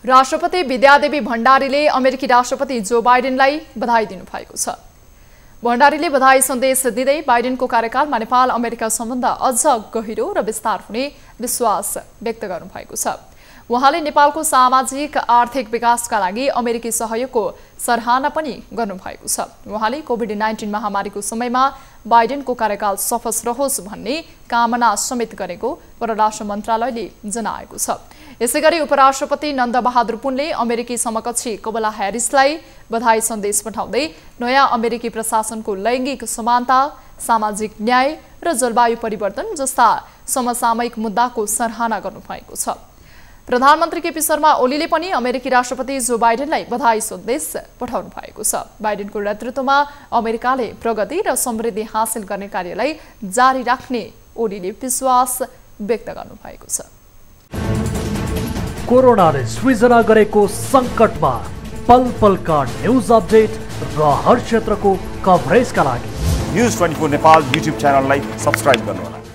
राष्ट्रपति विद्यादेवी भण्डारीले अमेरिकी राष्ट्रपति जो बाइडेनलाई बधाई दिनुभएको छ। भण्डारीले बधाई सन्देश दिँदै बाइडेनको कार्यकालमा नेपाल अमेरिका सम्बन्ध अझ गहिरो र विस्तार हुने विश्वास व्यक्त गर्नुभएको छ। उहाँले नेपालको सामाजिक आर्थिक विकासका लागि अमेरिकी सहयोगको सराहना पनि गर्नुभएको छ। उहाँले कोभिड-19 महामारीको समयमा बाइडेनको कार्यकाल सफल रहोस् भन्ने कामना समेत गरेको परराष्ट्र मन्त्रालयले जनाएको छ। यसैगरी उपराष्ट्रपति नन्दबहादुर पुनले अमेरिकी समकक्षी कमला ह्यारिसलाई बधाई सन्देश पठाउँदै नयाँ अमेरिकी प्रशासनको लैङ्गिक समानता, सामाजिक न्याय र जलवायु परिवर्तन जस्ता समसामयिक मुद्दाको सराहना गर्नुभएको छ। प्रधानमन्त्री केपी शर्मा ओलीले पनि अमेरिकी राष्ट्रपति जो बाइडेनलाई बधाई सन्देश पठाउनु भएको छ। बाइडेनको नेतृत्वमा अमेरिकाले प्रगति र समृद्धि हासिल गर्ने कार्यलाई जारी राख्ने ओलीले विश्वास व्यक्त गर्नुभएको छ। कोरोनाले सृजना गरेको संकटमा पल पलका न्यूज अपडेट र हर क्षेत्रको कभरेजका लागि News24 नेपाल YouTube च्यानललाई सब्स्क्राइब गर्नुहोला।